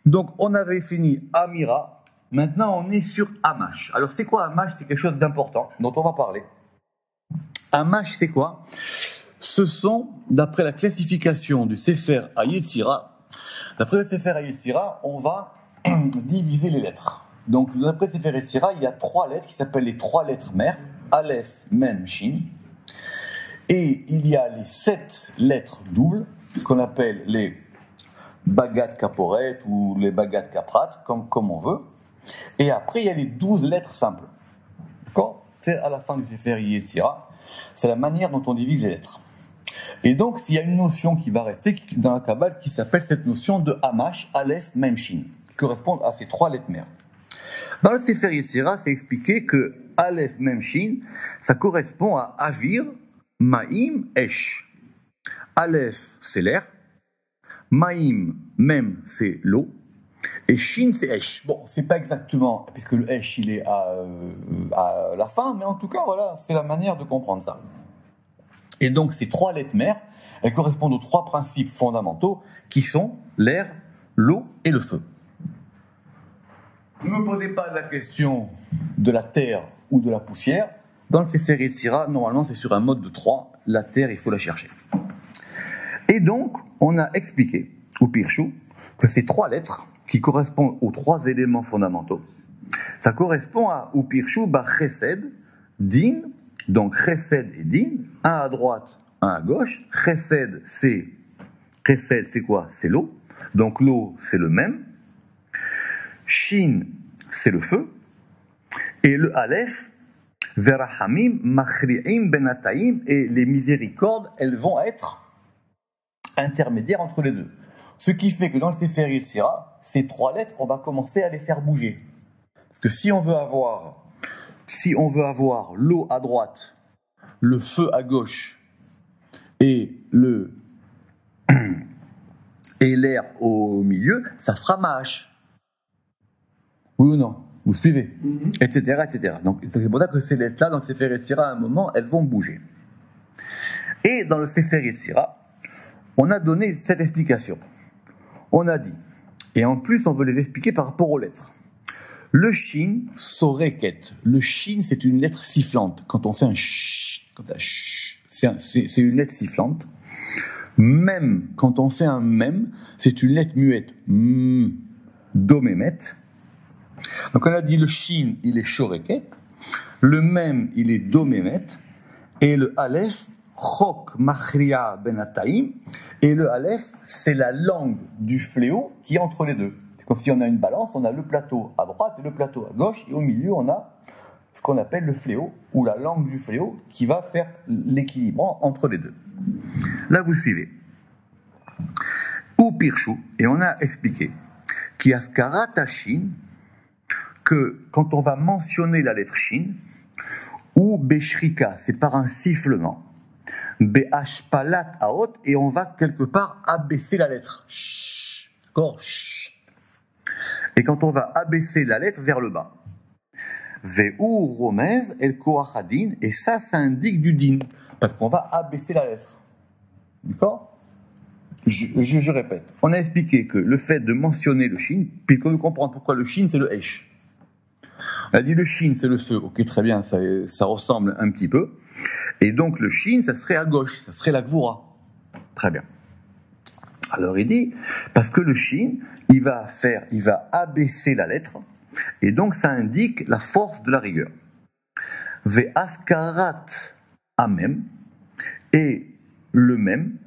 Donc, on avait fini Amira. Maintenant, on est sur Amash. Alors, c'est quoi Amash? C'est quelque chose d'important dont on va parler. Amash, c'est quoi? Ce sont, d'après la classification du Sefer HaYetzira, d'après le Sefer HaYetzira, on va diviser les lettres. Donc, d'après le Sefer HaYetzira, il y a 3 lettres qui s'appellent les 3 lettres mères, Aleph, Mem, Shin. Et il y a les 7 lettres doubles, ce qu'on appelle les Bagat Kaporet ou les Bagat Kaprat, comme on veut. Et après, il y a les 12 lettres simples. D'accord? C'est à la fin du Sefer Yetzira. C'est la manière dont on divise les lettres. Et donc, il y a une notion qui va rester dans la Kabbale qui s'appelle cette notion de Hamash, Aleph, Mem, Shin, qui correspondent à ces 3 lettres mères. Dans le Sefer Yetzira, c'est expliqué que Aleph, Mem, Shin, ça correspond à Avir, Maïm, Esh. Aleph, c'est l'air. Maïm, Mem, c'est l'eau. Et Shin, c'est Esh. Bon, c'est pas exactement, puisque le Esh, il est à la fin, mais en tout cas, voilà, c'est la manière de comprendre ça. Et donc, ces 3 lettres mères, elles correspondent aux 3 principes fondamentaux qui sont l'air, l'eau et le feu. Ne me posez pas la question de la terre ou de la poussière. Dans le Sefer Yetzira, normalement, c'est sur un mode de 3. La terre, il faut la chercher. Et donc, on a expliqué, au Pirchou, que ces 3 lettres, qui correspondent aux 3 éléments fondamentaux, ça correspond à, au Pirchou, Chesed, Din, donc Chesed et Din, un à droite, un à gauche. Chesed, c'est quoi? C'est l'eau. Donc l'eau, c'est le même. Shin, c'est le feu. Et le Aleph, Verachamim, Machri'im, Benataim, et les miséricordes, elles vont être intermédiaires entre les deux. Ce qui fait que dans le Sefer Yetzira, ces 3 lettres, on va commencer à les faire bouger. Parce que si on veut avoir l'eau à droite, le feu à gauche et l'air au milieu, ça fera Mahash. Oui ou non? Vous suivez? Etc., etc. Donc, c'est pour ça que ces lettres-là, dans le Sefer Yetzira, à un moment, elles vont bouger. Et dans le Sefer Yetzira, on a donné cette explication. On a dit, et en plus, on veut les expliquer par rapport aux lettres. Le Shin, Soreket. Le Shin, c'est une lettre sifflante. Quand on fait un sh, comme ça, sh, c'est une lettre sifflante. Même, quand on fait un mem, c'est une lettre muette. Domémet. Donc on a dit le Shin, il est Shoreket. Le mem, il est Domémet. Et le Aleph, Chok Machria Benataim. Et le Aleph, c'est la langue du fléau qui est entre les deux. C'est comme si on a une balance, on a le plateau à droite et le plateau à gauche, et au milieu, on a ce qu'on appelle le fléau, ou la langue du fléau, qui va faire l'équilibre entre les deux. Là, vous suivez. Ou Pirchou, et on a expliqué qu'il y a Skarat Shin, que quand on va mentionner la lettre Shin, ou Beshrika, c'est par un sifflement, Behashpalat Aot, et on va quelque part abaisser la lettre. Shh. D'accord? Shh. Et quand on va abaisser la lettre vers le bas, Ve'u Romez El Koachadin, et ça indique du din, parce qu'on va abaisser la lettre. D'accord? Je répète. On a expliqué que le fait de mentionner le shin, puis qu'on veut comprendre pourquoi le shin, c'est le esh. On a dit le shin, c'est le feu. Ok, très bien, ça ressemble un petit peu. Et donc le shin, ça serait à gauche, ça serait la gvura. Très bien. Alors il dit, parce que le shin, il va abaisser la lettre, et donc ça indique la force de la rigueur. Ve'askarat amem, et le même,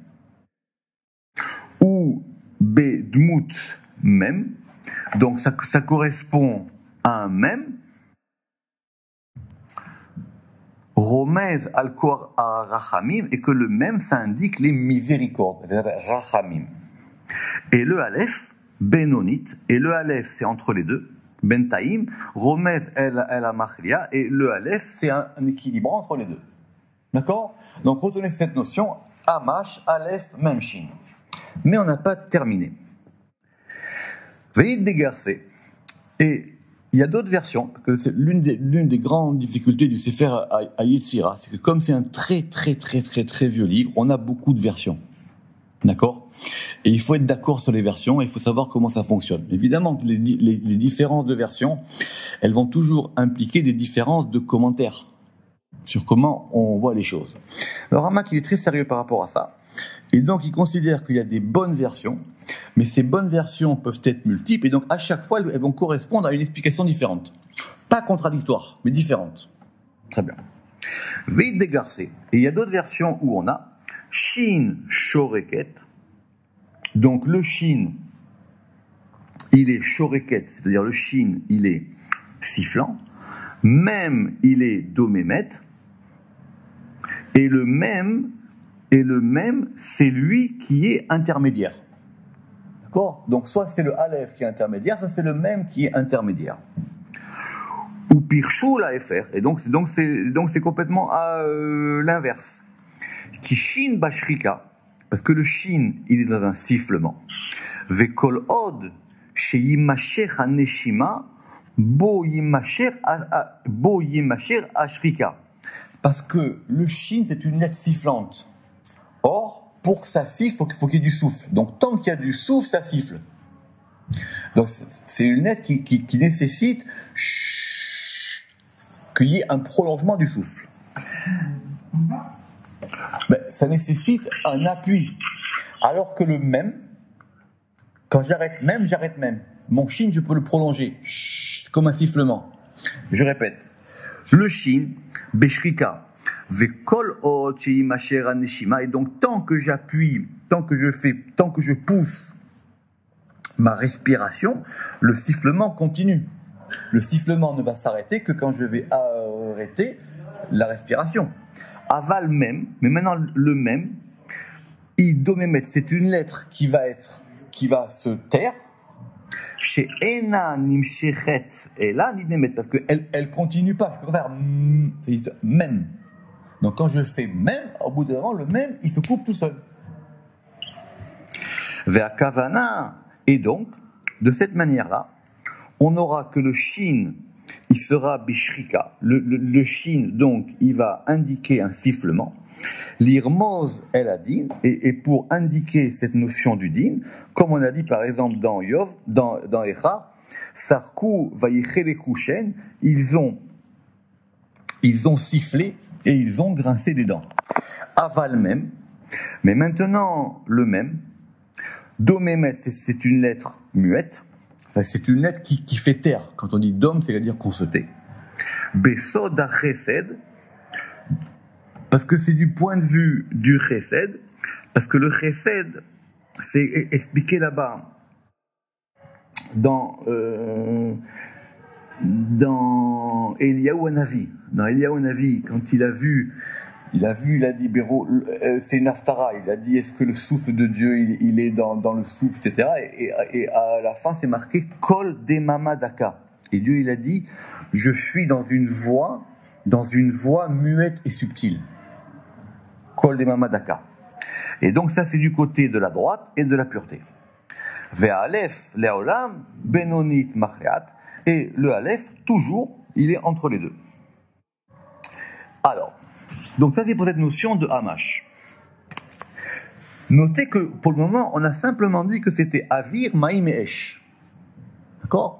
ou bedmut même, donc ça correspond à un même. Romez al-Kor à Rachamim, et que le même, ça indique les miséricordes, Rachamim. Et le Aleph, Benonit, et le Aleph, c'est entre les deux, Bentaim, Romez el-Amachlia, et le Aleph, c'est un équilibre entre les deux. D'accord? Donc retenez cette notion, Amash, Aleph, Memshin. Mais on n'a pas terminé. Veuillez dégarcer. Et il y a d'autres versions, parce que c'est l'une des grandes difficultés du Sefer HaYetzira, c'est que comme c'est un très vieux livre, on a beaucoup de versions. D'accord? Et il faut être d'accord sur les versions, et il faut savoir comment ça fonctionne. Évidemment, les différences de versions, elles vont toujours impliquer des différences de commentaires sur comment on voit les choses. Alors Ramak, il est très sérieux par rapport à ça. Et donc, il considère qu'il y a des bonnes versions, mais ces bonnes versions peuvent être multiples, et donc à chaque fois, elles vont correspondre à une explication différente. Pas contradictoire, mais différente. Très bien. Vite dégarcé. Et il y a d'autres versions où on a Shin Shoreket. Donc le Shin, il est Shoreket, c'est-à-dire le Shin, il est sifflant. Même, il est Domémet. Et le même, c'est lui qui est intermédiaire. D'accord ? Donc soit c'est le Aleph qui est intermédiaire, soit c'est le même qui est intermédiaire. Ou Pirchou la FR. Et donc c'est complètement à l'inverse. Qui Shin Bashrika. Parce que le Shin, il est dans un sifflement. Vekol Od, chez Yimasher Haneshima, Bo Yimasher Ashrika. Parce que le Shin, c'est une lettre sifflante. Or, pour que ça siffle, il faut qu'il y ait du souffle. Donc, tant qu'il y a du souffle, ça siffle. Donc, c'est une lettre qui nécessite qu'il y ait un prolongement du souffle. Ben, ça nécessite un appui. Alors que le même, quand j'arrête même. Mon Shin, je peux le prolonger, comme un sifflement. Je répète. Le Shin, Beshrika, Vekol Od Sheimasher Aneshima, et donc tant que j'appuie, tant que je pousse ma respiration, le sifflement continue. Le sifflement ne va s'arrêter que quand je vais arrêter la respiration. Aval même, mais maintenant le même, Idomémet, c'est une lettre qui va se taire. Chez Ena Nimshechet, et là Nidnemet, parce qu'elle continue pas. Je peux pas faire même. Donc quand je fais même, au bout d'un moment, le même, il se coupe tout seul. Vers Kavana, et donc, de cette manière-là, on n'aura que le Shin, il sera Bishrika. Le Shin, donc, il va indiquer un sifflement. L'irmoz el adin, et pour indiquer cette notion du din, comme on a dit par exemple dans Yov, dans Echa, Sarku vayichele kushen, ils ont sifflé et ils ont grincé des dents. Aval même, mais maintenant le même, Domémet, c'est une lettre muette, enfin, c'est une lettre qui fait taire. Quand on dit dom, c'est-à-dire qu'on se tait. Besod chesed, parce que c'est du point de vue du chesed, parce que le chesed, c'est expliqué là-bas dans Eliyahu Hanavi. Dans Eliyahu Hanavi, quand il a dit, c'est une haftara, il a dit, est-ce que le souffle de Dieu, il est dans le souffle, etc. Et à la fin, c'est marqué Kol Demama Daka. Et Dieu, il a dit, je suis dans une voix muette et subtile. Kol Demama Daka. Et donc, ça, c'est du côté de la droite et de la pureté. Ve'alef le'olam benonit machleat. Et le Aleph, toujours, il est entre les deux. Alors, donc ça c'est pour cette notion de Hamash. Notez que pour le moment, on a simplement dit que c'était Avir, Maïm et Esh. D'accord ?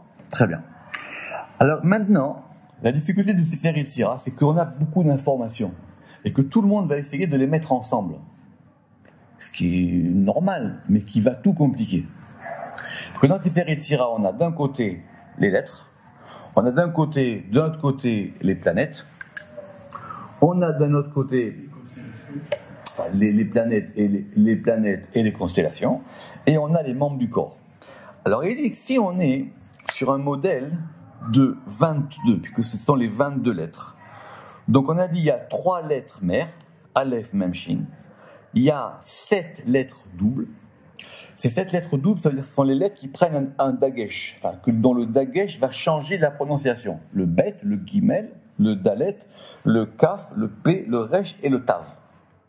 Très bien. Alors maintenant, la difficulté du Sefer Yetzira, c'est qu'on a beaucoup d'informations et que tout le monde va essayer de les mettre ensemble. Ce qui est normal, mais qui va tout compliquer. Parce que dans le Sefer Yetzira, on a d'un côté les lettres, on a d'un autre côté les planètes, on a d'un autre côté les planètes et les constellations, et on a les membres du corps. Alors il dit que si on est sur un modèle de 22, puisque ce sont les 22 lettres, donc on a dit il y a 3 lettres mères, Aleph, Mem, Shin, il y a 7 lettres doubles. Ces 7 lettres doubles, ça veut dire que ce sont les lettres qui prennent un dagesh, enfin, dont le dagesh va changer la prononciation. Le bet, le gimel, le dalet, le kaf, le p, le resh et le tav. D'accord ?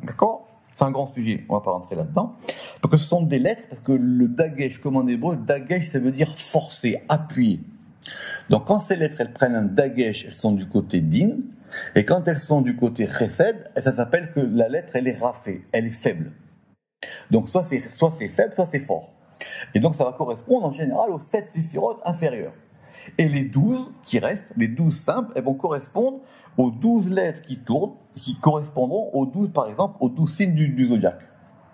C'est un grand sujet, on ne va pas rentrer là-dedans. Parce que ce sont des lettres, parce que le dagesh, comme en hébreu, dagesh, ça veut dire forcer, appuyer. Donc quand ces lettres, elles prennent un dagesh, elles sont du côté din, et quand elles sont du côté chesed, ça s'appelle que la lettre, elle est rafée, elle est faible. Donc soit c'est faible, soit c'est fort. Et donc ça va correspondre en général aux 7 séphirotes inférieures. Et les 12 qui restent, les 12 simples, elles vont correspondre aux 12 lettres qui tournent, qui correspondront aux 12, par exemple, aux 12 signes du zodiaque.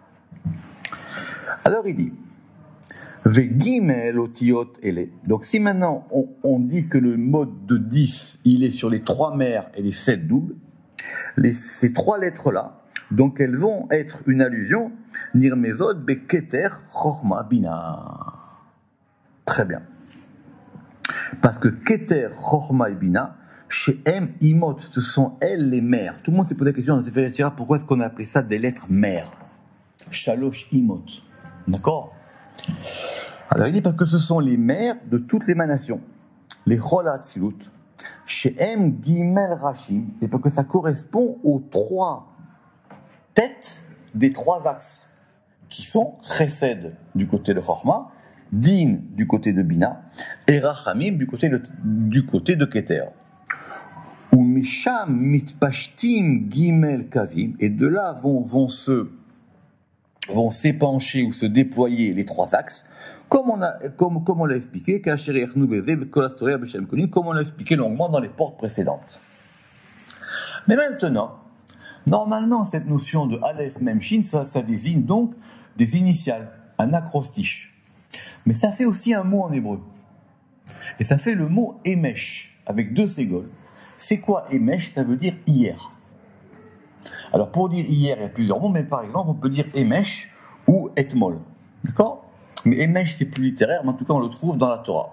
Alors il dit, Vegimel otiot ele. Donc si maintenant on dit que le mode de 10, il est sur les 3 mères et les 7 doubles, ces 3 lettres-là, donc elles vont être une allusion, Nirmezod beketer chorma bina. Très bien. Parce que keter chorma et bina, chez M, imot, ce sont elles les mères. Tout le monde s'est posé la question dans ces Sefer pourquoi est-ce qu'on a appelé ça des lettres mères? Shalosh imot. D'accord? Alors il dit parce que ce sont les mères de toutes l'émanation. Les cholat silut. Chez M, gimel rachim. Et parce que ça correspond aux 3 têtes des 3 axes. Qui sont chesed du côté de chorma, din du côté de bina, et rachamim du côté de keter. Ou misham mitpashtim gimel kavim, et de là vont s'épancher ou se déployer les 3 axes, comme on l'a expliqué, comme on l'a expliqué longuement dans les portes précédentes. Mais maintenant, normalement, cette notion de Aleph Mem Shin, ça désigne donc des initiales, un acrostiche. Mais ça fait aussi un mot en hébreu. Et ça fait le mot Emesh, avec 2 ségoles. C'est quoi Emesh? Ça veut dire hier. Alors pour dire hier, il y a plusieurs mots, mais par exemple, on peut dire Emesh ou Etmol. D'accord? Mais Emesh, c'est plus littéraire, mais en tout cas, on le trouve dans la Torah.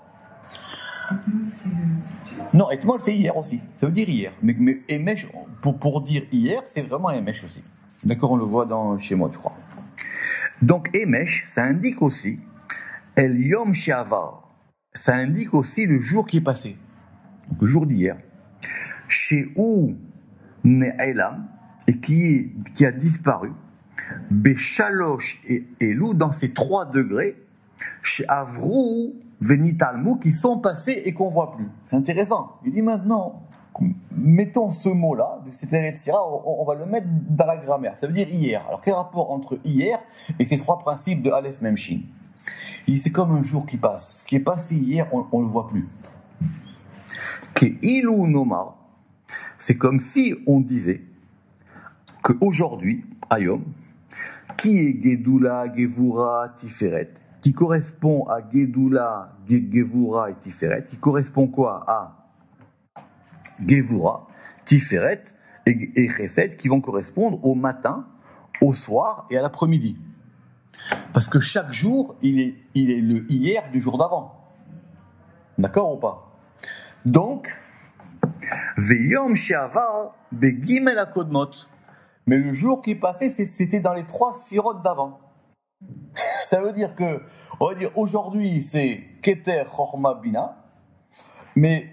Non, Etmol, c'est hier aussi. Ça veut dire hier. Mais Emesh, pour dire hier, c'est vraiment Emesh aussi. D'accord? On le voit chez moi, je crois. Donc Emesh, ça indique aussi El Yom She'avar. Ça indique aussi le jour qui est passé. Donc le jour d'hier. She'u Ne'elam, et qui a disparu, Béchalosh et Elou, dans ces 3 degrés, chez Avrou, Venitalmou, qui sont passés et qu'on ne voit plus. C'est intéressant. Il dit maintenant, mettons ce mot-là, de Sefer Yetzira, on va le mettre dans la grammaire. Ça veut dire hier. Alors quel rapport entre hier et ces 3 principes de Aleph Mem Shin? Il dit c'est comme un jour qui passe. Ce qui est passé hier, on ne le voit plus. Que Ilou Noma, c'est comme si on disait qu'aujourd'hui, Ayom, qui est Gedula, Gevura, Tiferet, qui correspond à Gedula, Gevura et Tiferet, qui correspond quoi à Gevura, Tiferet et Chesed, qui vont correspondre au matin, au soir et à l'après-midi. Parce que chaque jour, il est le hier du jour d'avant. D'accord ou pas? Donc, Veyom She'avar Begimel HaKodmot. Mais le jour qui passait, c'était dans les 3 sphirotes d'avant. Ça veut dire que, on va dire, aujourd'hui, c'est Keter, Chorma, Bina, mais,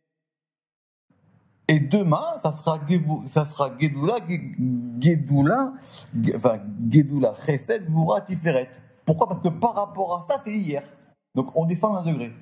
et demain, ça sera Gedula, Chesed, Gvura, Tiferet. Pourquoi? Parce que par rapport à ça, c'est hier. Donc, on descend d'un degré.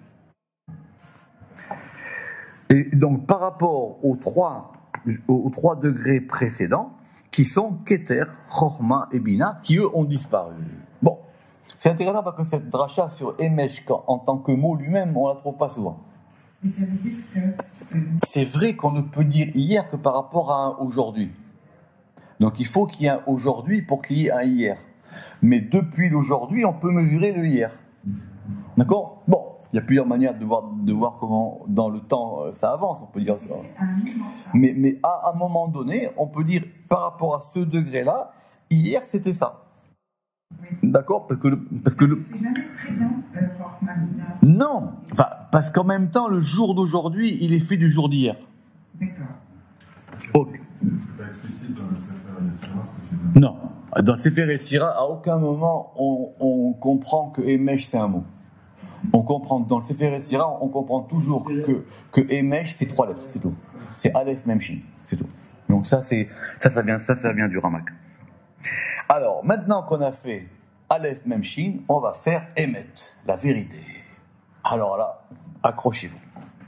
Et donc, par rapport aux 3 degrés précédents, qui sont Keter, Chorma et Bina, qui eux ont disparu. Bon, c'est intéressant parce que cette dracha sur Emesh, en tant que mot lui-même, on la trouve pas souvent. Mais ça veut dire que... C'est vrai qu'on ne peut dire hier que par rapport à un aujourd'hui. Donc il faut qu'il y ait un aujourd'hui pour qu'il y ait un hier. Mais depuis l'aujourd'hui, on peut mesurer le hier. D'accord? Bon. Il y a plusieurs manières de voir comment, dans le temps, ça avance, on peut dire ça. Mais à un moment donné, on peut dire, par rapport à ce degré-là, hier, c'était ça. Oui. D'accord? Parce que c'est jamais présent, Formalina. Non! Enfin, parce qu'en même temps, le jour d'aujourd'hui, il est fait du jour d'hier. D'accord. Ok. C'est pas explicite dans le Sefer Yetzira, ce que tu dis. Non. Dans le Sefer Yetzira, à aucun moment, on comprend que Emesh, c'est un mot. On comprend, dans le Sefer Yetzira, on comprend toujours que Emesh, c'est 3 lettres, c'est tout. C'est Aleph Mem Shin, c'est tout. Donc ça vient du Ramak. Alors, maintenant qu'on a fait Aleph Mem Shin, on va faire Emet, la vérité. Alors là, accrochez-vous.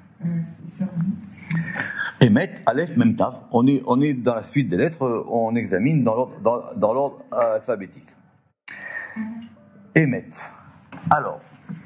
Emet, Aleph Mem Tav, on est dans la suite des lettres, on examine dans l'ordre alphabétique. Emet. Alors,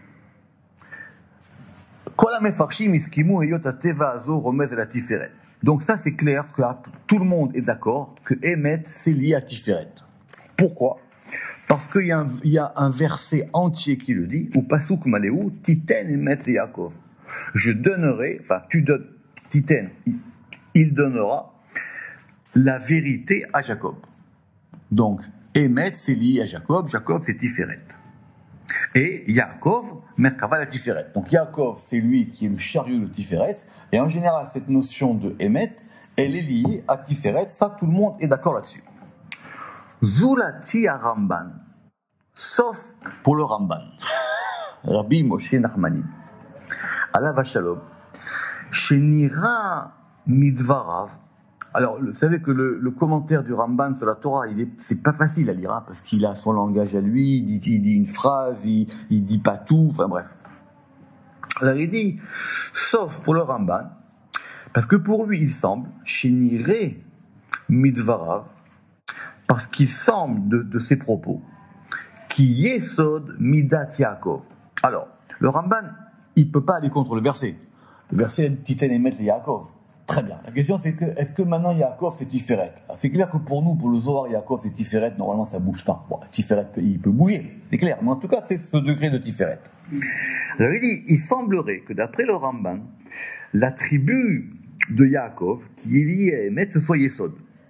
Kol HaMefarshim iskimu heyot hateva hazo romez el hatiferet. Donc ça, c'est clair que tout le monde est d'accord que Emet, c'est lié à Tiferet. Pourquoi? Parce qu'il y a un verset entier qui le dit, ou Pasuk Maléou, Titen Emet le Yaakov. Je donnerai, enfin, tu donnes, Titen, il donnera la vérité à Jacob. Donc, Emet, c'est lié à Jacob, Jacob, c'est Tiferet. Et Yaakov, Merkava la Tiferet. Donc Yaakov, c'est lui qui est le chariot de Tiferet. Et en général, cette notion de Emet, elle est liée à Tiferet. Ça, tout le monde est d'accord là-dessus. Zulati à Ramban. Sauf pour le Ramban. Rabbi Moshe Nachmani. Alav Shalom. Shenira Midvarav. Alors, vous savez que le commentaire du Ramban sur la Torah, c'est pas facile à lire, hein, parce qu'il a son langage à lui, il dit une phrase, il dit pas tout, enfin bref. Alors il dit, sauf pour le Ramban, parce que pour lui, il semble, Shenire Midvarav, parce qu'il semble de ses propos, qui Yesod Midat Yaakov. Alors, le Ramban, il peut pas aller contre le verset. Le verset Titen Emet le Yaakov. Très bien. La question c'est que, est-ce que maintenant Yaakov c'est Tiferet? C'est clair que pour nous, pour le Zohar, Yaakov c'est Tiferet, normalement ça bouge pas. Bon, Tiferet, il peut bouger, c'est clair. Mais en tout cas, c'est ce degré de Tiferet. Alors il dit, il semblerait que d'après le Ramban, la tribu de Yaakov, qui est liée à Emet, ce soit Yesod.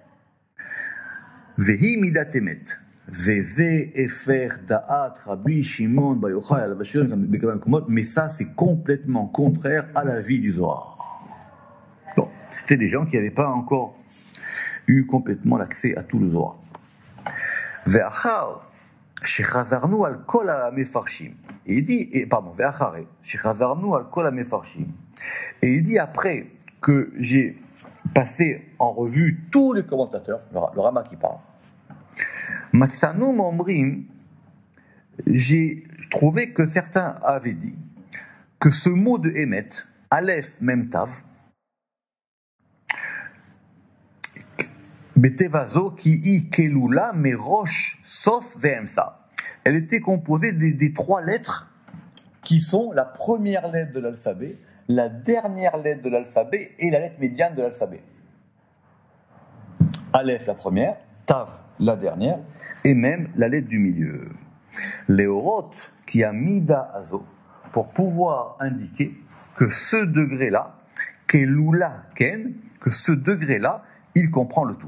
Vehi midat Emet. Veze efer da'at Rabbi Shimon bar Yochai al Bashir, mais ça c'est complètement contraire à la vie du Zohar. Bon, c'était des gens qui n'avaient pas encore eu complètement l'accès à tout le Zohar. Ve'achar shechazarnu al kol hamefarshim. Et il dit, ve'achar shechazarnu al kol hamefarshim. Et il dit après que j'ai passé en revue tous les commentateurs, le Rama qui parle. Matsanu Momrim, j'ai trouvé que certains avaient dit que ce mot de Emet, Aleph Mem Tav, Betevazo qui i kelula mais roche sauf vemsa. Elle était composée des trois lettres qui sont la première lettre de l'alphabet, la dernière lettre de l'alphabet et la lettre médiane de l'alphabet. Aleph la première, Tav la dernière et même la lettre du milieu. Léorot qui a mida azo pour pouvoir indiquer que ce degré-là, kelula ken, que ce degré-là, il comprend le tout.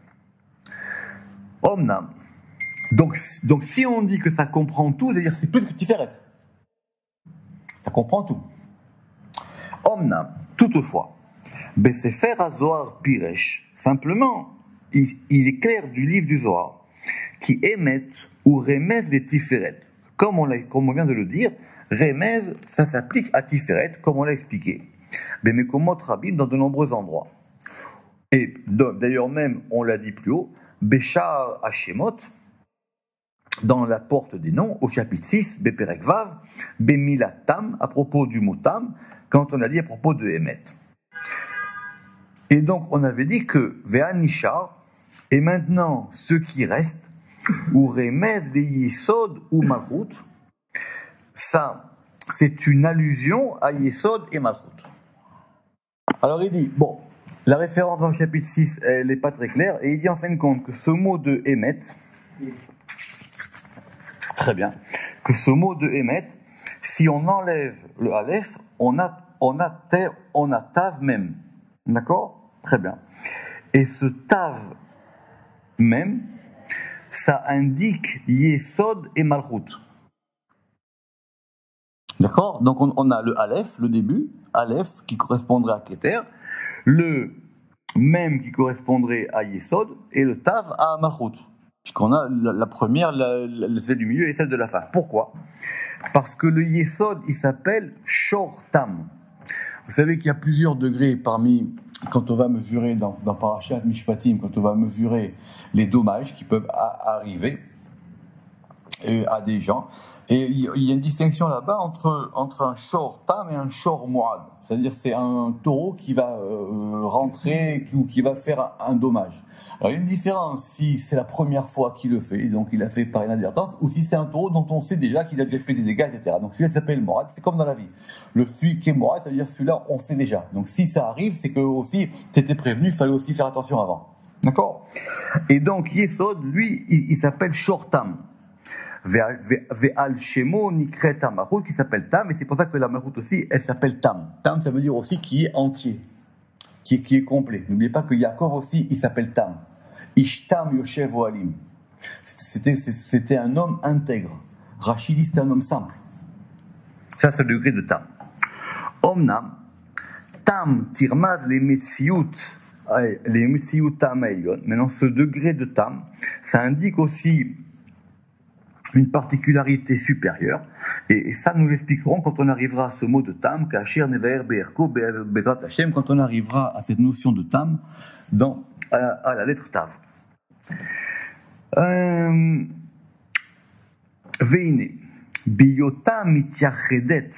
Omnam. Donc si on dit que ça comprend tout, c'est-à-dire que c'est plus que Tiferet. Ça comprend tout. Omnam, toutefois, Besefer HaZohar Piresh, simplement, il est clair du livre du Zohar, qui émet ou remez les Tiferet. Comme on vient de le dire, remez, ça s'applique à Tiferet, comme on l'a expliqué. Bemekomot Rabim, dans de nombreux endroits. Et d'ailleurs même, on l'a dit plus haut, Béchar Hashemot, dans la porte des noms, au chapitre 6, Beperek Vav, Bemilatam, à propos du mot Tam, quand on a dit à propos de Emet. Et donc, on avait dit que Ve'anishar, et maintenant, ce qui reste, ou Remez les Yesod ou Malchut, ça, c'est une allusion à Yesod et Malchut. Alors il dit, bon, la référence dans le chapitre 6, elle n'est pas très claire, et il dit en fin de compte que ce mot de Emet, très bien, que ce mot de Emet, si on enlève le Aleph, on a Tav même. D'accord? Très bien. Et ce Tav même, ça indique Yesod et Malchut. D'accord? Donc on a le Aleph, le début, Aleph qui correspondrait à Keter, le même qui correspondrait à Yesod, et le Tav à Malchut. Puisqu'on a la première, celle du milieu et celle de la fin. Pourquoi? Parce que le Yesod, il s'appelle Shor Tam. Vous savez qu'il y a plusieurs degrés parmi, quand on va mesurer dans Parashat Mishpatim, quand on va mesurer les dommages qui peuvent arriver. à des gens. Et il y a une distinction là-bas entre un shor tam et un shor muad. C'est-à-dire c'est un taureau qui va rentrer ou qui va faire un dommage. Alors il y a une différence si c'est la première fois qu'il le fait, donc il a fait par inadvertance, ou si c'est un taureau dont on sait déjà qu'il a déjà fait des dégâts, etc. Donc celui-là s'appelle muad, c'est comme dans la vie. Celui qui est muad, ça veut dire celui-là on sait déjà. Donc si ça arrive, c'est que aussi c'était prévenu, il fallait aussi faire attention avant. D'accord? Et donc Yesod, lui, il s'appelle shor tam. Ve'al shemo nikret tamarut, qui s'appelle tam, et c'est pour ça que la marut aussi, elle s'appelle tam. Tam, ça veut dire aussi qui est entier, qui est complet. N'oubliez pas que Yaakov aussi, il s'appelle tam. Ishtam yoshev oalim. C'était un homme intègre. Rachid, c'était un homme simple. Ça, c'est le degré de tam. Omnam, tam tirmaz les metsiout tam ayon. Maintenant, ce degré de tam, ça indique aussi une particularité supérieure, et ça nous l'expliquerons quand on arrivera à ce mot de tam, kasher nevaer be'erko be'ezrat Hashem, quand on arrivera à cette notion de tam à la lettre tav. Veine biyota mityachedet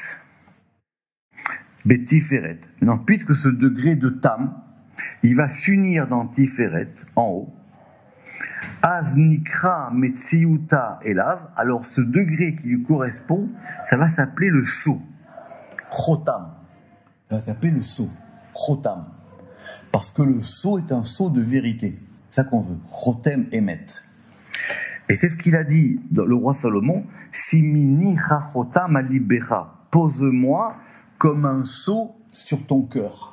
betiferet. Maintenant, puisque ce degré de tam, il va s'unir dans tiferet en haut, Az nikra metziuta elav, alors ce degré qui lui correspond, ça va s'appeler le sceau. Chotam. Ça va s'appeler le sceau. Chotam. Parce que le sceau est un sceau de vérité. C'est ça qu'on veut. Chotem emet. Et c'est ce qu'il a dit, le roi Salomon, Simini chachotam alibecha. Pose-moi comme un sceau sur ton cœur.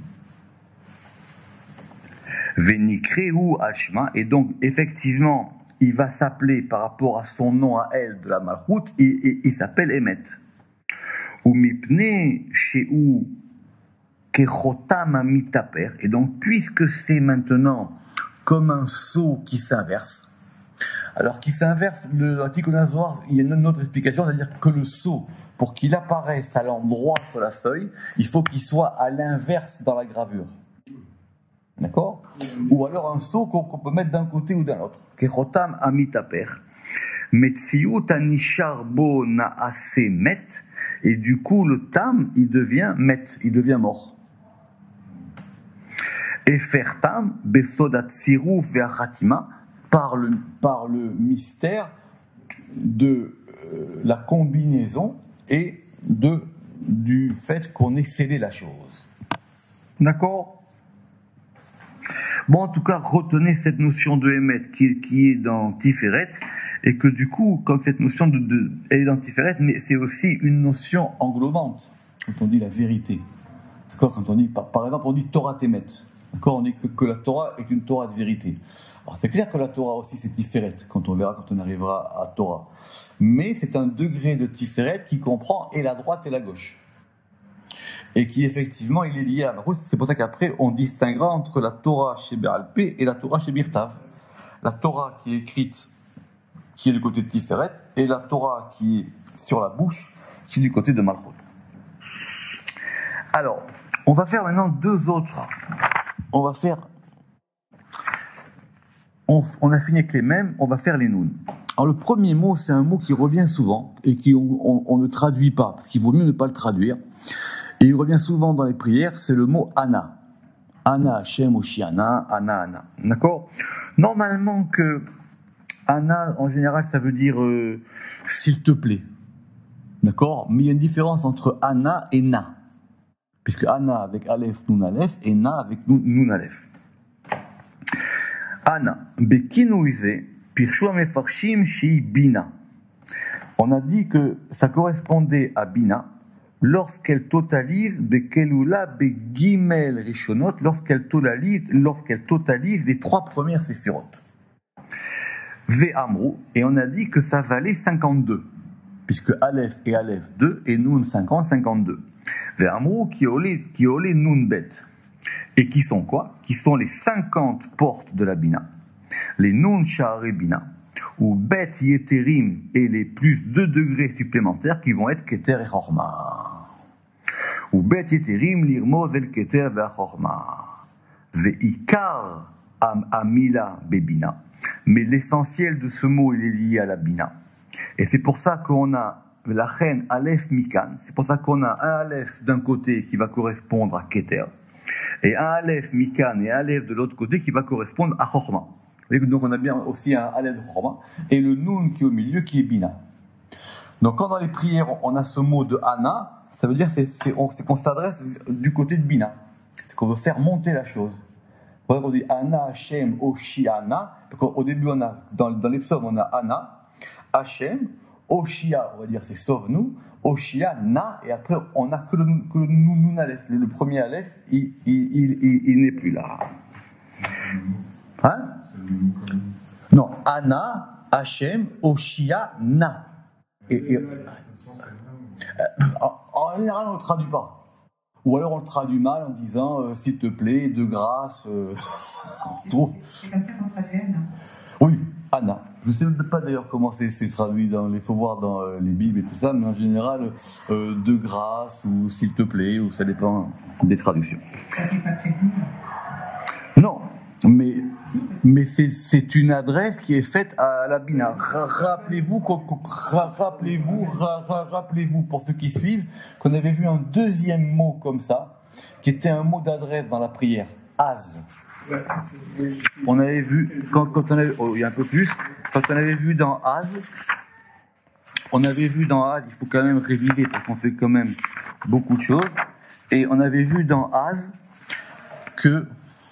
Venikrehu Hashma, et donc effectivement il va s'appeler par rapport à son nom à elle de la Malchut, et il s'appelle Emet. Ou mipne sheu kechotam amitaper, et donc puisque c'est maintenant comme un sceau qui s'inverse, alors qui s'inverse, le Tikkun, il y a une autre explication, c'est-à-dire que le sceau, pour qu'il apparaisse à l'endroit sur la feuille, il faut qu'il soit à l'inverse dans la gravure. D'accord? Ou alors un sceau qu'on peut mettre d'un côté ou d'un autre. Kechotam amitaper. Metziut anishar bo naase met. Et du coup, le tam, il devient met, il devient mort. Et faire tam, besodat siruf ve'achatima, par le mystère de la combinaison et du fait qu'on ait scellé la chose. D'accord? Bon, en tout cas, retenez cette notion de Emet qui est dans Tiferet, et que du coup, comme cette notion elle est dans Tiferet, mais c'est aussi une notion englobante, quand on dit la vérité. D'accord? Quand on dit, par exemple, on dit Torah Temet. D'accord? On dit que la Torah est une Torah de vérité. Alors, c'est clair que la Torah aussi, c'est Tiferet, quand on verra, quand on arrivera à Torah. Mais c'est un degré de Tiferet qui comprend et la droite et la gauche. Et qui effectivement il est lié à Malchut. C'est pour ça qu'après on distinguera entre la Torah chez Be'al Peh et la Torah chez Birtav. La Torah qui est écrite, qui est du côté de Tiferet, et la Torah qui est sur la bouche, qui est du côté de Malchut. Alors, on va faire maintenant deux autres. On a fini avec les mêmes, on va faire les nouns. Alors le premier mot, c'est un mot qui revient souvent et qu'on ne traduit pas, parce qu'il vaut mieux ne pas le traduire. Et il revient souvent dans les prières, c'est le mot Ana. Ana Hashem Oshiana, Ana Ana. D'accord? Normalement que Ana, en général, ça veut dire s'il te plaît. D'accord? Mais il y a une différence entre Ana et Na. Puisque Ana avec Aleph, Nun Aleph, et Na avec Nun Aleph. Ana. Bekinouize, Pirshua Mefarshim Shi Bina. On a dit que ça correspondait à Bina, lorsqu'elle totalise Bekelula Begimel Rishonot, lorsqu'elle totalise les trois premières séphirot. Ve'amru, et on a dit que ça valait 52, puisque Aleph et Aleph 2 et Nun 50, 52. Ve'amru qui olé Nun Bet. Et qui sont quoi? Qui sont les 50 portes de la Bina, les Nun Sha'are Bina, ou Bet Yeterim et les plus 2 degrés supplémentaires qui vont être Keter et Chorma. Ou Bet Yeterim l'Irmoz el Keter ve'Chorma. Ve'ikar Amila Bebina. Mais l'essentiel de ce mot, il est lié à la Bina. Et c'est pour ça qu'on a la reine Aleph Mikan. C'est pour ça qu'on a un Aleph d'un côté qui va correspondre à Keter, et un Aleph Mikan et un Aleph de l'autre côté qui va correspondre à Chorma. Donc on a bien aussi un Aleph de Chorma, et le Nun qui est au milieu qui est Bina. Donc quand dans les prières on a ce mot de Ana, ça veut dire c'est qu'on s'adresse du côté de Bina. C'est qu'on veut faire monter la chose. On dit Ana, Hashem, Oshi, Ana. Au début, on a, dans les psaumes, on a Ana, Hashem, Oshia, on va dire c'est sauve-nous, Oshia, Na, et après, on n'a que le Nun Aleph. Le premier Aleph, il n'est plus là. Hein? Non, Ana, Hashem, Oshia, Na. En général, on ne le traduit pas. Ou alors on le traduit mal en disant s'il te plaît, de grâce. C'est comme ça qu'on traduit Anna. Oui, Anna. Je ne sais pas d'ailleurs comment c'est traduit il faut voir dans les Bibles et tout ça, mais en général, de grâce ou s'il te plaît, ou ça dépend des traductions. Ça n'est pas très bien. Non, mais c'est une adresse qui est faite à la Bina. Rappelez-vous, pour ceux qui suivent, qu'on avait vu un deuxième mot comme ça, qui était un mot d'adresse dans la prière, Az. On avait vu, quand on avait, il y a un peu plus, quand on avait vu dans Az, il faut quand même réviser parce qu'on fait quand même beaucoup de choses, et on avait vu dans Az que,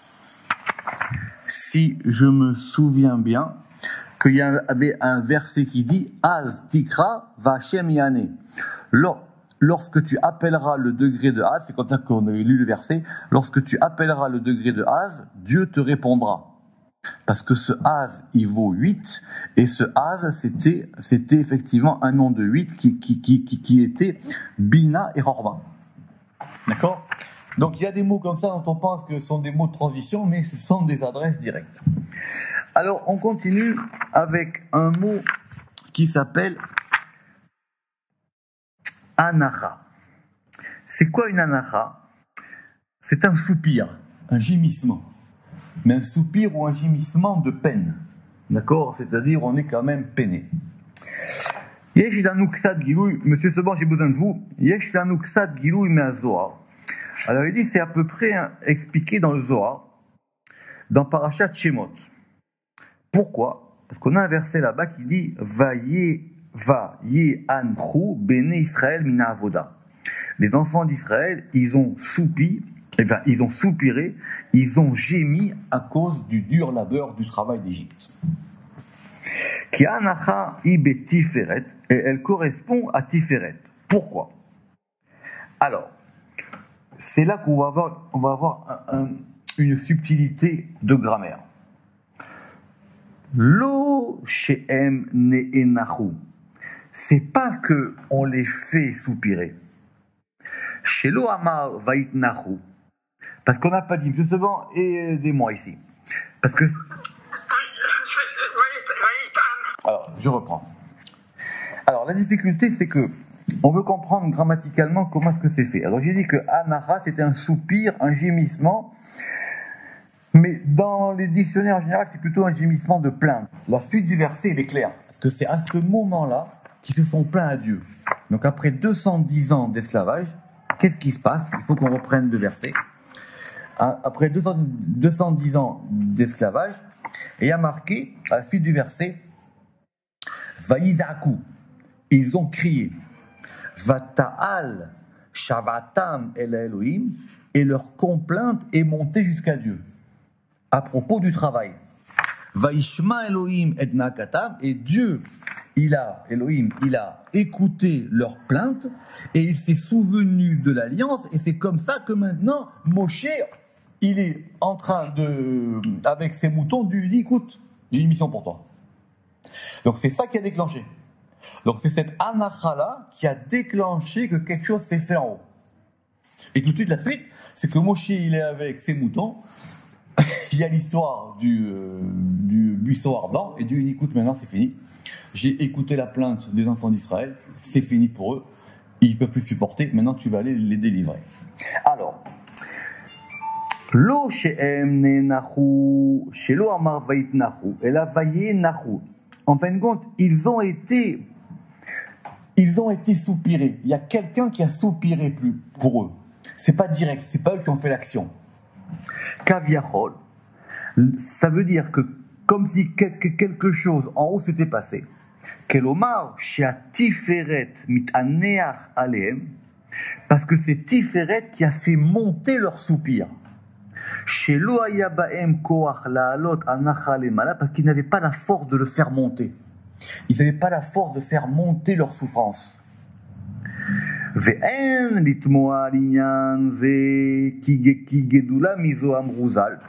si je me souviens bien, qu'il y avait un verset qui dit « Az tikra v'Hashem yane ». Lorsque tu appelleras le degré de Az, c'est comme ça qu'on avait lu le verset, lorsque tu appelleras le degré de Az, Dieu te répondra. Parce que ce Az, il vaut 8, et ce Az, c'était effectivement un nom de 8 qui était Bina et Chorma. D'accord ? Donc il y a des mots comme ça dont on pense que ce sont des mots de transition, mais ce sont des adresses directes. Alors on continue avec un mot qui s'appelle anacha. C'est quoi une anacha? C'est un soupir, un gémissement. Mais un soupir ou un gémissement de peine. D'accord? C'est-à-dire on est quand même peiné. Yesh lanu ksad gilouy, monsieur Seban, j'ai besoin de vous. Yesh lanu ksad gilouy me'azohar. Alors il dit, c'est à peu près expliqué dans le Zohar, dans Parashat Shemot. Pourquoi? Parce qu'on a un verset là-bas qui dit va ye anchu bene Israël mina avoda. Les enfants d'Israël, ils ont soupiré, ils ont gémi à cause du dur labeur du travail d'Égypte. Ki anacha ibe tiferet, et elle correspond à Tiferet. Pourquoi? Alors, c'est là qu'on va avoir une subtilité de grammaire. Lo she'em ne'enachu. C'est pas que on les fait soupirer. Shelo amar vaitnachu. Parce qu'on n'a pas dit, monsieur Seban, aidez-moi ici. Parce que. Alors, je reprends. Alors, la difficulté, c'est que on veut comprendre grammaticalement comment est-ce que c'est fait. Alors j'ai dit que anacha c'était un soupir, un gémissement, mais dans les dictionnaires en général c'est plutôt un gémissement de plainte. La suite du verset il est claire, parce que c'est à ce moment-là qu'ils se sont plaints à Dieu. Donc après 210 ans d'esclavage, qu'est-ce qui se passe? Il faut qu'on reprenne le verset. Après 210 ans d'esclavage, et il y a marqué à la suite du verset Vaïzaku, ils ont crié. Vata'al shavatam el Elohim, et leur complainte est montée jusqu'à Dieu à propos du travail. Vaishma Elohim et nakatam, et Dieu il a écouté leur plainte et il s'est souvenu de l'alliance, et c'est comme ça que maintenant Moshe il est en train avec ses moutons lui dit écoute, j'ai une mission pour toi. Donc c'est ça qui a déclenché. Donc c'est cette anacha-là qui a déclenché que quelque chose s'est fait en haut. Et tout de suite, la suite, c'est que Moshe, il est avec ses moutons, il y a l'histoire du buisson ardent, et Dieu dit, écoute, maintenant c'est fini. J'ai écouté la plainte des enfants d'Israël, c'est fini pour eux, ils ne peuvent plus supporter, maintenant tu vas aller les délivrer. Alors, Lo she'em ne'nachu, shelo amar vaitnachu, ela vaye nachu. en fin de compte, ils ont été soupirés. Il y a quelqu'un qui a soupiré pour eux. C'est pas direct, c'est pas eux qui ont fait l'action. Kaviachol, ça veut dire que comme si quelque chose en haut s'était passé. Kelomar, chez Tiferet mitaneach aleem, parce que c'est Tiferet qui a fait monter leur soupir. Chez Loaya Baem Koach Laalot Anacha Lemala, parce qu'ils n'avaient pas la force de le faire monter. Ils n'avaient pas la force de faire monter leur souffrance. Ve'en litmoa linyan ve ki gedula mizo amruzal.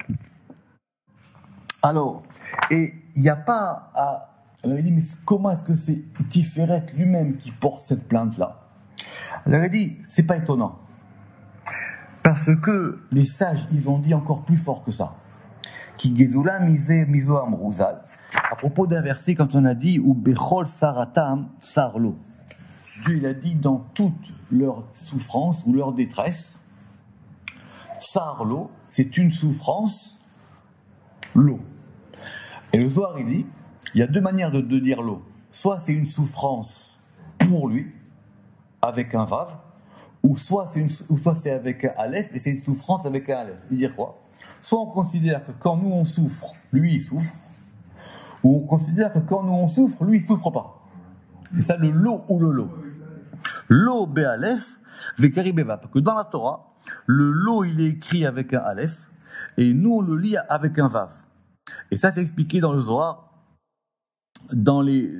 Alors, et il n'y a pas à... On avait dit, mais comment est-ce que c'est Tiferet lui-même qui porte cette plainte-là? On avait dit, c'est pas étonnant. Parce que les sages, ils ont dit encore plus fort que ça. Ki gedula mizo amruzal. À propos d'un verset, quand on a dit, ou bechol saratam sarlo. Dieu, il a dit, dans toute leur souffrance ou leur détresse, sarlo, c'est une souffrance, l'eau. Et le Zohar, il dit, il y a deux manières de dire l'eau. Soit c'est une souffrance pour lui, avec un vav, ou soit c'est avec un aleph, et c'est une souffrance avec un aleph. Il veut dire quoi? Soit on considère que quand nous on souffre, lui il souffre, ou on considère que quand nous on souffre, lui il souffre pas. C'est ça le lo ou le lo. Lo be aleph, vekari beva. Parce que dans la Torah, le lo il est écrit avec un aleph, et nous on le lit avec un vav. Et ça c'est expliqué dans le Zohar, dans les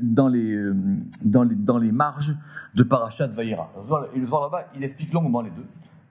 marges de Parashat Vayera. Et le Zohar là-bas, il explique longuement les deux.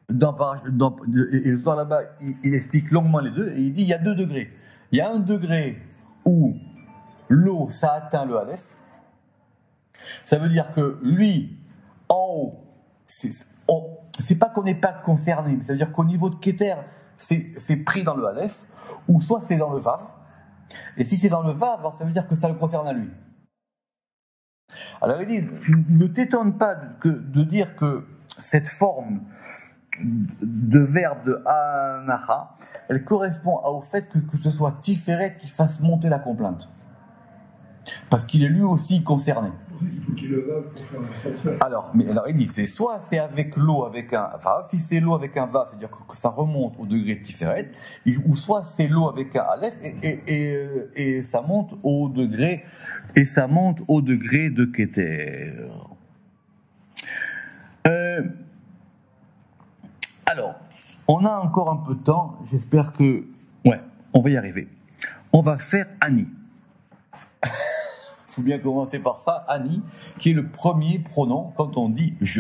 Et le Zohar là-bas, il explique longuement les deux, et il dit il y a 2 degrés. Il y a un degré où l'eau, ça atteint le Aleph. Ça veut dire que lui, en haut, c'est pas qu'on n'est pas concerné, mais ça veut dire qu'au niveau de Keter, c'est pris dans le Aleph, ou soit c'est dans le Vav. Et si c'est dans le Vav, alors ça veut dire que ça le concerne à lui. Alors il dit, ne t'étonne pas de dire que cette forme de verbe de anacha, elle correspond au fait que ce soit Tiferet qui fasse monter la complainte. Parce qu'il est lui aussi concerné. Il faut qu'il le va pour faire ça. Alors il dit, c'est soit c'est avec l'eau avec un vav, si c'est l'eau avec un vav, c'est-à-dire que ça remonte au degré de Tiferet, ou soit c'est l'eau avec un aleph et ça monte au degré de Keter. Alors, on a encore un peu de temps, j'espère que... Ouais, on va y arriver. On va faire Ani. Il faut bien commencer par ça, Ani, qui est le premier pronom quand on dit « je ».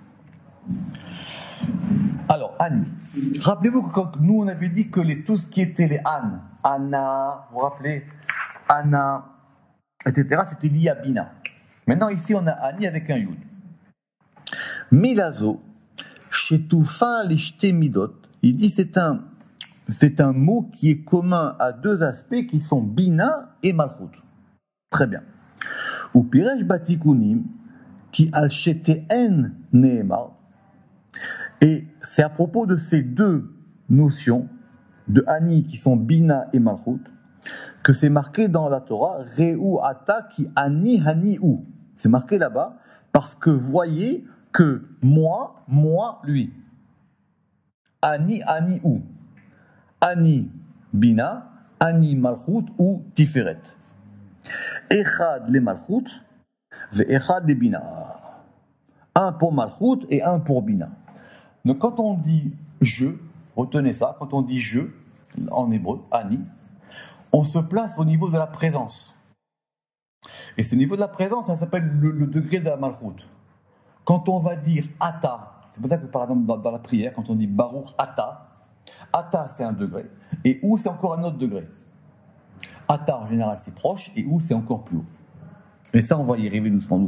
Alors, Ani. Rappelez-vous que quand nous, on avait dit que tout ce qui était les An, Anna, vous vous rappelez, Anna, etc., c'était lié à Bina. Maintenant, ici, on a Ani avec un Yud. Milazo, Chetoufa l'ishte midot, il dit c'est un mot qui est commun à 2 aspects qui sont Bina et Malchut. Très bien. Ou Piresh Batikunim, qui al sheteen neemar, et c'est à propos de ces 2 notions de Ani qui sont Bina et Malchut que c'est marqué dans la Torah Reu ata ki Ani hani u. C'est marqué là-bas parce que voyez que moi, lui. Ani, ou. Ani, Bina, Ani, Malchut ou Tiferet. Echad les Malchut, ve Echad les Bina. Un pour Malchut et un pour Bina. Donc quand on dit je, retenez ça, quand on dit je, en hébreu, Ani, on se place au niveau de la présence. Et ce niveau de la présence, ça s'appelle le degré de la Malchut. Quand on va dire Ata, c'est pour ça que par exemple dans la prière, quand on dit Baruch Ata, Ata c'est un degré, et Ou c'est encore un autre degré. Ata en général c'est proche, et Ou c'est encore plus haut. Et ça on va y arriver doucement.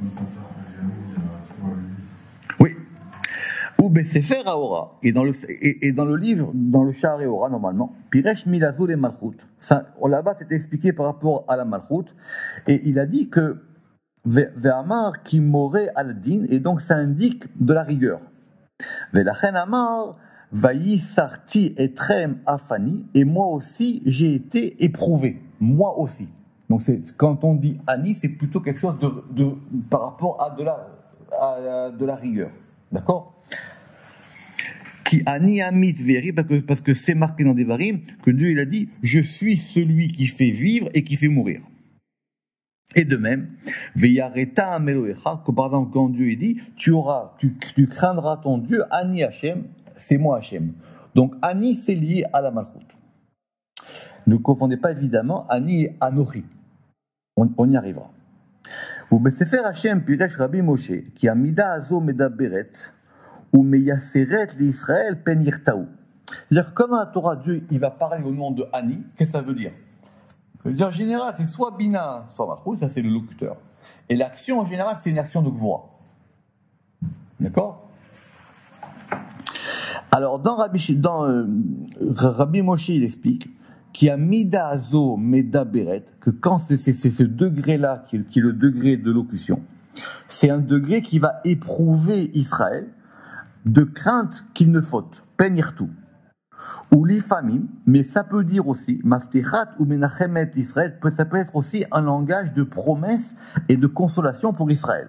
Oui. Ou Sefer Haora, et dans le livre, dans le Sha'ar Haora normalement, Piresh Milazul et Malchut. Là-bas c'est expliqué par rapport à la Malchut, et il a dit que Ve'amar ki moré al-din, et donc ça indique de la rigueur. Ve'lachen amar vayi sarti etrem afani, et moi aussi j'ai été éprouvé. Moi aussi. Donc quand on dit Ani, c'est plutôt quelque chose par rapport à de la rigueur. D'accord? Qui Ani Amit Veri, parce que c'est marqué dans des Devarim que Dieu il a dit je suis celui qui fait vivre et qui fait mourir. Et de même, Veyareta Ameloecha, que par exemple quand Dieu il dit tu craindras ton Dieu, Ani Hashem, c'est moi Hashem. Donc Ani c'est lié à la Malchut. Ne confondez pas évidemment Ani et Anochi. On y arrivera. Ou Besefer Hashem Piresh Rabbi Moshe, qui a mida azo medaberet, ou meyaseret l'Israël pen yirtaou. C'est-à-dire que quand dans la Torah, Dieu il va parler au nom de Ani, qu'est-ce que ça veut dire? Ça veut dire en général, c'est soit Bina, soit Malchut, ça c'est le locuteur. Et l'action en général, c'est une action de Gvura. D'accord? Alors dans Rabbi Moshe, il explique qui a mida azo meda beret, que quand c'est ce degré-là qui est le degré de locution, c'est un degré qui va éprouver Israël de crainte qu'il ne faute, penirtu. Ou l'ifamim, mais ça peut dire aussi, maftichat ou menachemet Israël, ça peut être aussi un langage de promesse et de consolation pour Israël.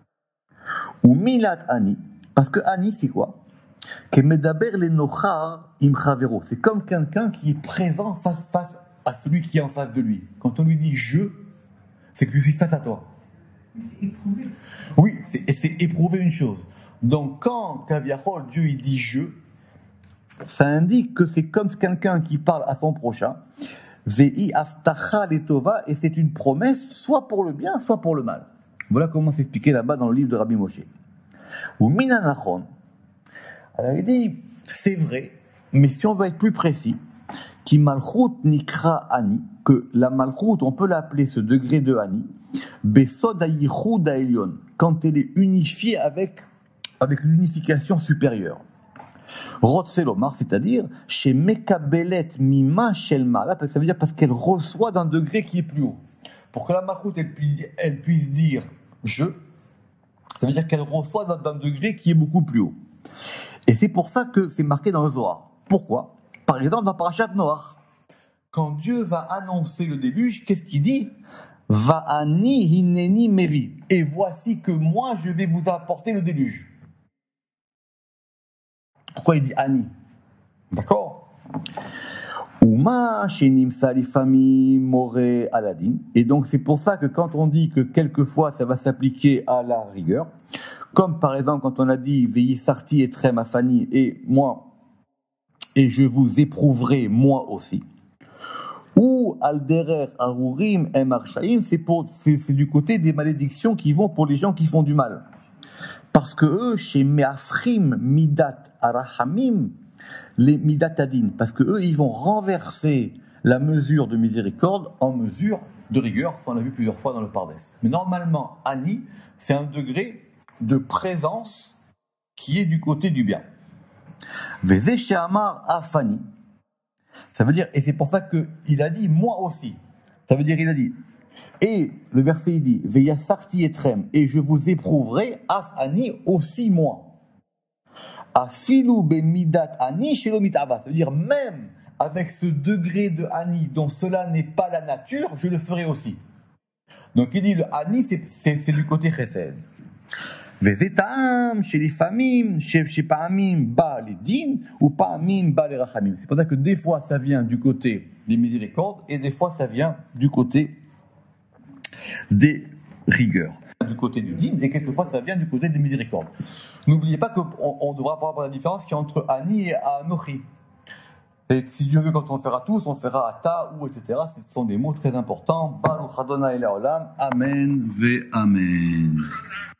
Ou milat ani, parce que ani c'est quoi? Que medaber le nochar im chavero, c'est comme quelqu'un qui est présent face à celui qui est en face de lui. Quand on lui dit je, c'est que je suis face à toi. C'est éprouvé. Oui, c'est éprouver une chose. Donc quand Kaviachol, Dieu il dit je, ça indique que c'est comme quelqu'un qui parle à son prochain. Vei aftacha letova, et c'est une promesse soit pour le bien, soit pour le mal. Voilà comment c'est expliqué là-bas dans le livre de Rabbi Moshe. Ou minanachon. Alors il dit, c'est vrai, mais si on veut être plus précis, qui malchut nikra ani, que la malchut, on peut l'appeler ce degré de ani, besod ayichud aelion, quand elle est unifiée avec l'unification supérieure. Rotselomar, c'est-à-dire chez Mekabelet Mima Shelmala, ça veut dire parce qu'elle reçoit d'un degré qui est plus haut. Pour que la malchut elle puisse dire je, ça veut dire qu'elle reçoit d'un degré qui est beaucoup plus haut. Et c'est pour ça que c'est marqué dans le Zohar. Pourquoi? Par exemple, dans Parashat Noach, quand Dieu va annoncer le déluge, qu'est-ce qu'il dit? Va'ani hineni mevi. Et voici que moi, je vais vous apporter le déluge. Pourquoi il dit Ani? D'accord? Uma shenim salifami more aladin. Et donc c'est pour ça que quand on dit que quelquefois ça va s'appliquer à la rigueur, comme par exemple quand on a dit veillez sarti et trem afani et moi et je vous éprouverai moi aussi. Ou alderer arurim em arshaim, c'est du côté des malédictions qui vont pour les gens qui font du mal. Parce que eux, chez Meafrim Midat Arahamim, les Midat Adin, parce que eux, ils vont renverser la mesure de miséricorde en mesure de rigueur, ça on l'a vu plusieurs fois dans le Pardes. Mais normalement, Ani, c'est un degré de présence qui est du côté du bien. Veze Sheamar Afani, ça veut dire, et c'est pour ça qu'il a dit moi aussi, ça veut dire il a dit. Et le verset il dit Veya sarti etrem, et je vous éprouverai af ani aussi moi. Afilu be midat ani shelo mitava, ça veut dire même avec ce degré de ani dont cela n'est pas la nature, je le ferai aussi. Donc il dit le ani c'est du côté chesed. Vezetam chez les famim, chez pa'amim ba les din ou pa'amim ba les rachamim. C'est pour ça que des fois ça vient du côté des miséricordes et des fois ça vient du côté des rigueurs, du côté du din, et quelquefois ça vient du côté des miséricordes. N'oubliez pas qu'on devra voir la différence qu'il y a entre Ani et Anochi. Et si Dieu veut, quand on fera tous, on fera Ata ou etc. Ce sont des mots très importants. Baruch Adonai Le'olam. Amen ve Amen.